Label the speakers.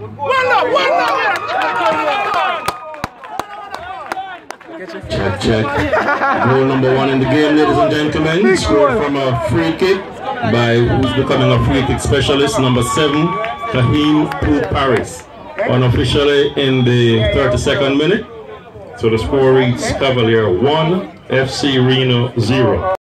Speaker 1: Check, check. Goal number 1 in the game, ladies and gentlemen. Scored from a free kick by who's becoming a free kick specialist, number 7, Kaheem Parris. Unofficially in the 32nd minute. So the score reads Cavalier 1, FC Reno 0.